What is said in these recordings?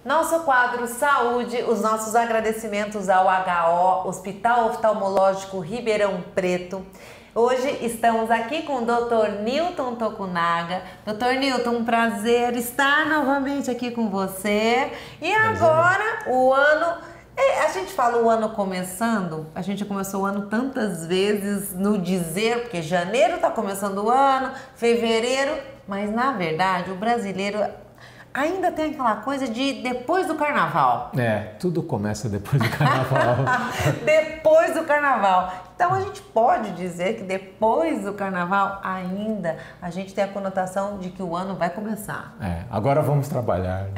Nosso quadro Saúde, os nossos agradecimentos ao HO, Hospital Oftalmológico Ribeirão Preto. Hoje estamos aqui com o Dr. Newton Tokunaga. Dr. Newton, um prazer estar novamente aqui com você. E agora, o ano... A gente fala o ano começando, a gente começou o ano tantas vezes no dizer, porque janeiro está começando o ano, fevereiro, mas na verdade o brasileiro ainda tem aquela coisa de depois do carnaval. Tudo começa depois do carnaval. Depois do carnaval. Então a gente pode dizer que depois do carnaval ainda a gente tem a conotação de que o ano vai começar. Agora vamos trabalhar.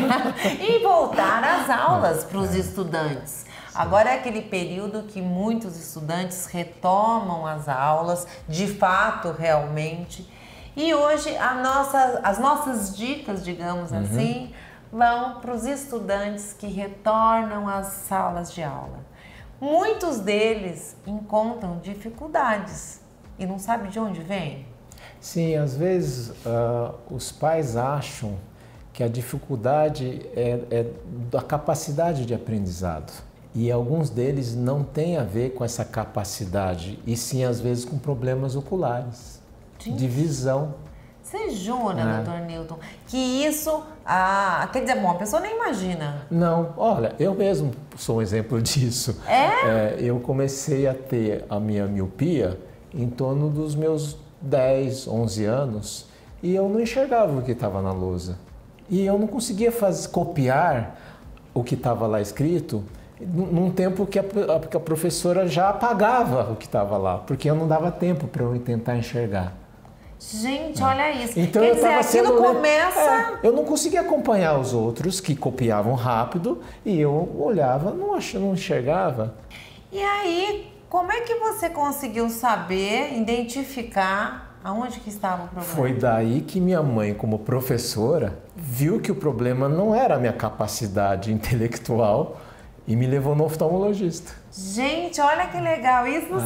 E voltar às aulas para os estudantes. Agora é aquele período que muitos estudantes retomam as aulas, de fato, realmente. E hoje as nossas dicas, digamos assim, vão para os estudantes que retornam às salas de aula. Muitos deles encontram dificuldades e não sabem de onde vem. Sim, às vezes os pais acham que a dificuldade é da capacidade de aprendizado. E alguns deles não têm a ver com essa capacidade, e sim às vezes com problemas oculares. De visão. Você jura, Dr. Newton, que isso, quer dizer, bom, a pessoa nem imagina. Não, olha, eu mesmo sou um exemplo disso. Eu comecei a ter a minha miopia em torno dos meus 10, 11 anos e eu não enxergava o que estava na lousa. E eu não conseguia copiar o que estava lá escrito num tempo que a professora já apagava o que estava lá, porque eu não dava tempo para eu tentar enxergar. Gente, olha isso. Então, quer dizer, aquilo começa... eu não conseguia acompanhar os outros que copiavam rápido e eu olhava, não enxergava. E aí, como é que você conseguiu saber, identificar aonde que estava o problema? Foi daí que minha mãe, como professora, viu que o problema não era a minha capacidade intelectual e me levou no oftalmologista. Gente, olha que legal, isso não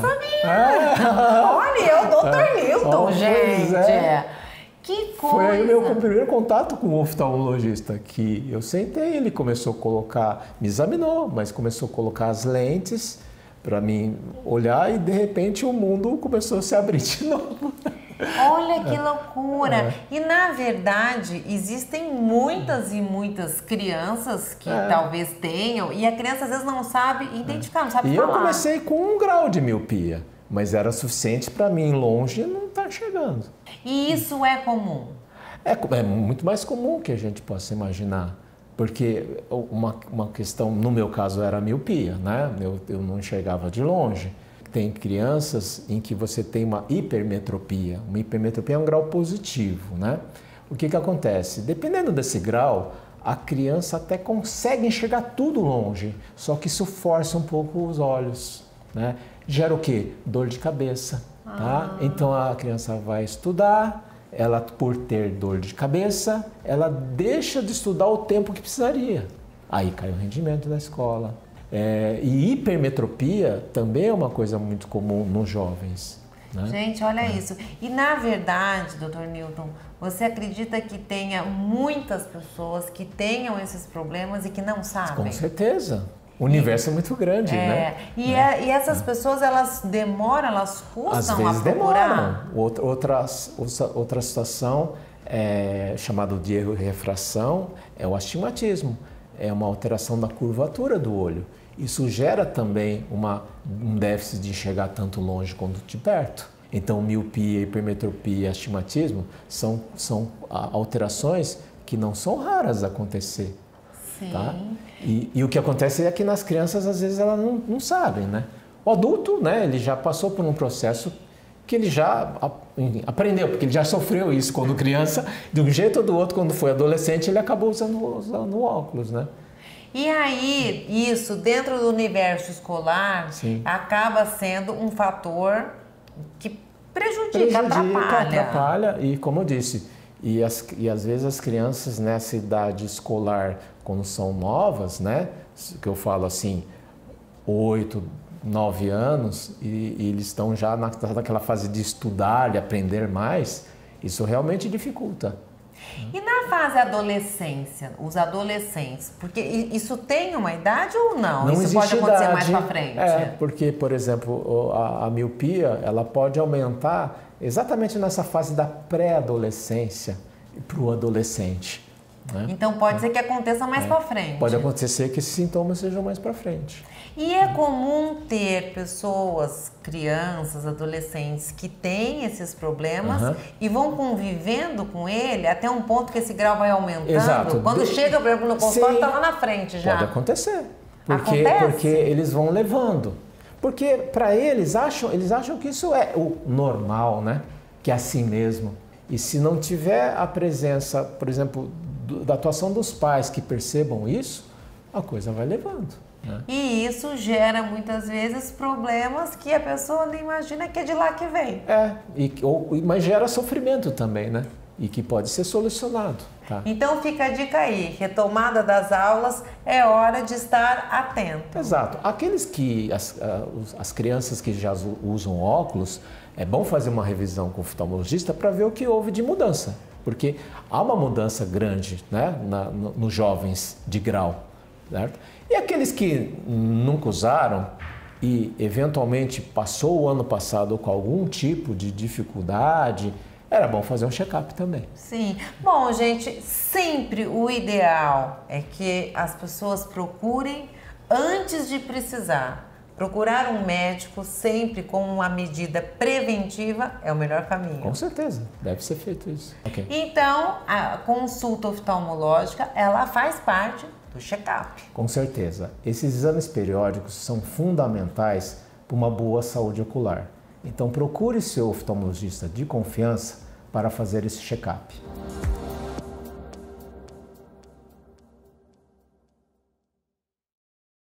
sabia. Olha, eu, Dr. Newton, gente. Que coisa. Foi aí o meu primeiro contato com o oftalmologista, que eu sentei, ele começou a colocar, me examinou, mas começou a colocar as lentes para mim olhar e de repente o mundo começou a se abrir de novo. Olha que loucura! E na verdade existem muitas e muitas crianças que talvez tenham e a criança às vezes não sabe identificar, não sabe falar. E eu comecei com 1 grau de miopia, mas era suficiente para mim longe não estar chegando. E isso é comum? É muito mais comum que a gente possa imaginar, porque uma questão, no meu caso era a miopia, né? Eu não enxergava de longe. Tem crianças em que você tem uma hipermetropia. Uma hipermetropia é um grau positivo, né? O que acontece? Dependendo desse grau, a criança até consegue enxergar tudo longe, só que isso força um pouco os olhos, né? Gera o quê? Dor de cabeça, tá? Então a criança vai estudar, ela por ter dor de cabeça, ela deixa de estudar o tempo que precisaria. Aí cai o rendimento da escola. E hipermetropia também é uma coisa muito comum nos jovens. Né? Gente, olha isso. E na verdade, Dr. Newton, você acredita que tenha muitas pessoas que tenham esses problemas e que não sabem? Com certeza. O universo é muito grande, né? E essas pessoas, elas demoram, elas custam às vezes a procurar? Demoram. Outra situação chamada de erro e refração é o astigmatismo. É uma alteração da curvatura do olho. Isso gera também um déficit de enxergar tanto longe quanto de perto. Então, miopia, hipermetropia e astigmatismo são alterações que não são raras de acontecer. Sim. Tá? E o que acontece é que nas crianças, às vezes, elas não sabem, né? O adulto, né, ele já passou por um processo que ele já aprendeu, porque ele já sofreu isso quando criança, de um jeito ou do outro, quando foi adolescente, ele acabou usando óculos, né? E aí, isso, dentro do universo escolar, acaba sendo um fator que prejudica, atrapalha. E como eu disse, e às vezes as crianças nessa idade escolar, quando são novas, né, que eu falo assim, 8, 9 anos, e eles estão já naquela fase de estudar, de aprender mais, isso realmente dificulta. E na na fase adolescência, os adolescentes? Porque isso tem uma idade ou não? Isso pode acontecer mais para frente? Porque, por exemplo, a miopia, ela pode aumentar exatamente nessa fase da pré-adolescência para o adolescente. Né? Então pode ser que aconteça mais para frente. Pode acontecer que esses sintomas sejam mais para frente. E é comum ter pessoas, crianças, adolescentes que têm esses problemas e vão convivendo com ele até um ponto que esse grau vai aumentando. Exato. Quando chega, por exemplo, no consultório, está lá na frente já. Pode acontecer. Acontece? Porque eles vão levando. Porque para eles acham que isso é o normal, né? Que é assim mesmo. E se não tiver a presença, por exemplo, da atuação dos pais que percebam isso, a coisa vai levando. Né? E isso gera muitas vezes problemas que a pessoa nem imagina que é de lá que vem. Mas gera sofrimento também, né? E que pode ser solucionado. Tá? Então fica a dica aí, retomada das aulas, é hora de estar atento. Exato. Aqueles que, as crianças que já usam óculos, é bom fazer uma revisão com o oftalmologista para ver o que houve de mudança. Porque há uma mudança grande, né, nos jovens de grau. Certo? E aqueles que nunca usaram e eventualmente passou o ano passado com algum tipo de dificuldade, era bom fazer um check-up também. Sim. Bom, gente, sempre o ideal é que as pessoas procurem antes de precisar. Procurar um médico sempre com uma medida preventiva é o melhor caminho. Com certeza, deve ser feito isso. Okay. Então, a consulta oftalmológica, ela faz parte do check-up. Com certeza. Esses exames periódicos são fundamentais para uma boa saúde ocular. Então procure seu oftalmologista de confiança para fazer esse check-up.